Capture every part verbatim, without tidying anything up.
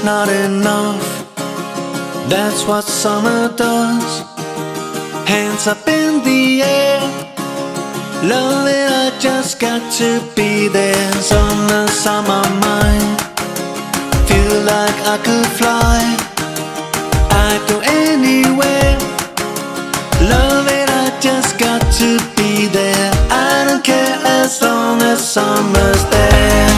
not enough. That's what summer does. Hands up in the air. Love it, I just got to be there. Summer's on my mind. Feel like I could fly. I'd go anywhere. Love it, I just got to be there. I don't care as long as summer's there.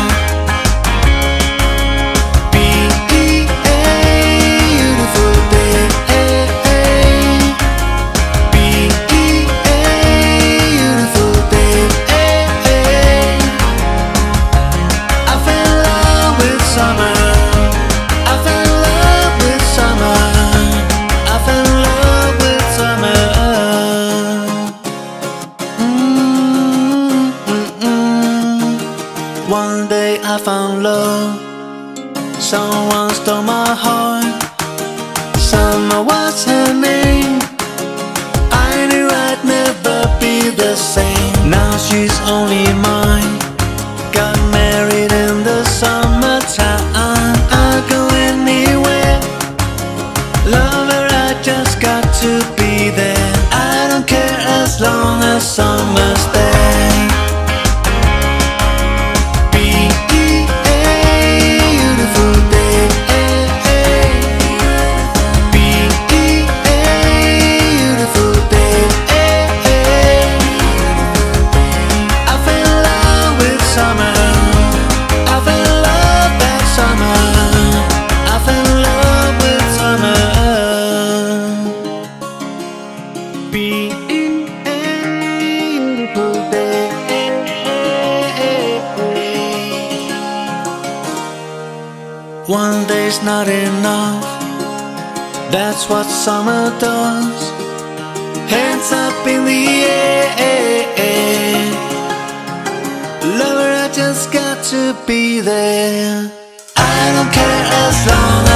One day I found love. Someone stole my heart. Summer was her name. I knew I'd never be the same. Now she's only mine. Got married in the summertime. I'd go anywhere. Love her, I just got to be there. I don't care as long as summer's there. One day's not enough. That's what summer does. Hands up in the air. Lover, I just got to be there. I don't care as long